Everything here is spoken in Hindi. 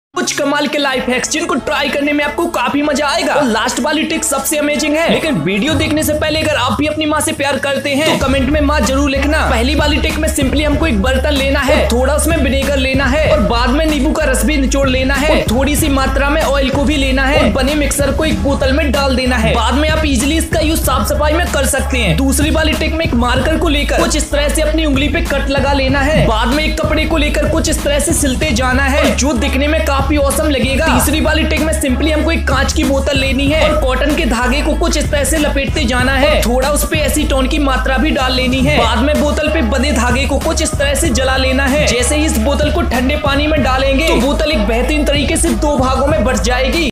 कुछ कमाल के लाइफ हैक्स जिनको ट्राई करने में आपको काफी मजा आएगा। और लास्ट वाली टिक सबसे अमेजिंग है। लेकिन वीडियो देखने से पहले अगर आप भी अपनी माँ से प्यार करते हैं तो कमेंट में माँ जरूर लिखना। पहली वाली टिक में सिंपली हमको एक बर्तन लेना है, थोड़ा उसमें विनेगर लेना है और बाद में नींबू का रस भी निचोड़ लेना है और थोड़ी सी मात्रा में ऑयल को भी लेना है और बने मिक्सर को एक बोतल में डाल देना है। बाद में आप इजिली इसका यूज साफ सफाई में कर सकते हैं। दूसरी वाली टिक में एक मार्कर को लेकर कुछ इस तरह से अपनी उंगली पे कट लगा लेना है। बाद में एक कपड़े को लेकर कुछ इस तरह से सिलते जाना है जो दिखने में काफी औसम लगेगा। तीसरी वाली टिक में सिंपली हमको एक कांच की बोतल लेनी है और कॉटन के धागे को कुछ इस तरह से लपेटते जाना है। थोड़ा उस पे एसीटोन की मात्रा भी डाल लेनी है। बाद में बोतल पे बंधे धागे को कुछ इस तरह से जला लेना है। जैसे ही इस बोतल को ठंडे पानी में डालेंगे तो बोतल एक बेहतरीन तरीके से 2 भागों में बट जाएगी।